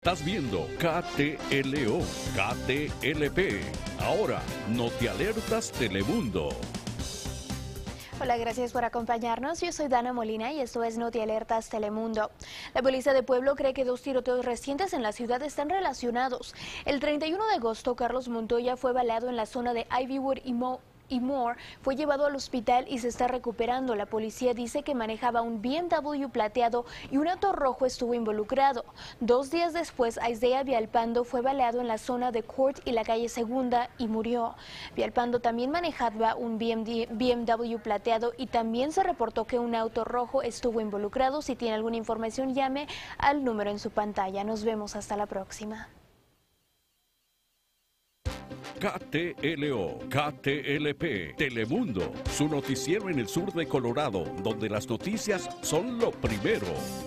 Estás viendo KTLO, KTLP. Ahora, Notialertas Telemundo. Hola, gracias por acompañarnos. Yo soy Dana Molina y esto es Notialertas Telemundo. La policía de Pueblo cree que dos tiroteos recientes en la ciudad están relacionados. El 31 de agosto, Carlos Montoya fue baleado en la zona de Ivywood y Moore, fue llevado al hospital y se está recuperando. La policía dice que manejaba un BMW plateado y un auto rojo estuvo involucrado. 2 días después, Isaiah Villalpando fue baleado en la zona de Court y la calle Segunda y murió. Villalpando también manejaba un BMW plateado y también se reportó que un auto rojo estuvo involucrado. Si tiene alguna información, llame al número en su pantalla. Nos vemos hasta la próxima. KTLO, KTLP, Telemundo, su noticiero en el sur de Colorado, donde las noticias son lo primero.